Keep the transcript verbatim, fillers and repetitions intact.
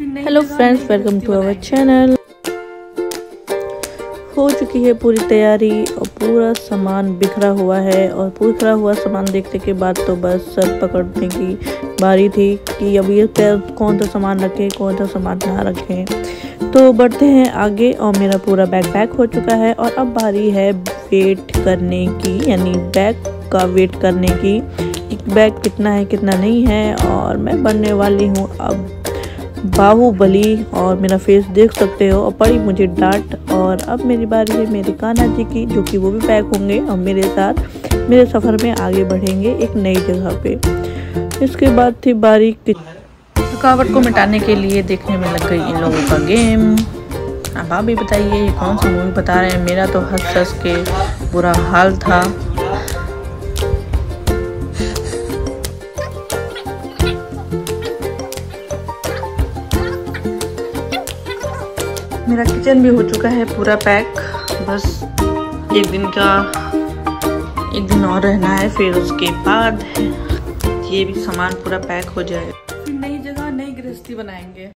Hello friends, welcome to our channel. हो चुकी है पूरी तैयारी और पूरा सामान बिखरा हुआ है। और बिखरा हुआ सामान देखने के बाद तो बस सर पकड़ने की बारी थी कि अब ये कौन सा सामान रखें, कौन सा सामान ना रखें। तो बढ़ते हैं आगे और मेरा पूरा बैग पैक हो चुका है और अब बारी है वेट करने की, यानी बैग का वेट करने की। बैग कितना है कितना नहीं है। और मैं बनने वाली हूँ अब बाहुबली और मेरा फेस देख सकते हो। और पड़ी मुझे डांट। और अब मेरी बारी है मेरे कान्हा जी की, जो कि वो भी पैक होंगे और मेरे साथ मेरे सफ़र में आगे बढ़ेंगे एक नई जगह पे। इसके बाद थी बारी थकावट को मिटाने के लिए देखने में लग गई इन लोगों का गेम। अब आप भी बताइए ये कौन सी मूवी बता रहे हैं। मेरा तो हंस हंस के बुरा हाल था। मेरा किचन भी हो चुका है पूरा पैक। बस एक दिन का एक दिन और रहना है, फिर उसके बाद ये भी सामान पूरा पैक हो जाएगा। फिर नई जगह नई गृहस्थी बनाएंगे।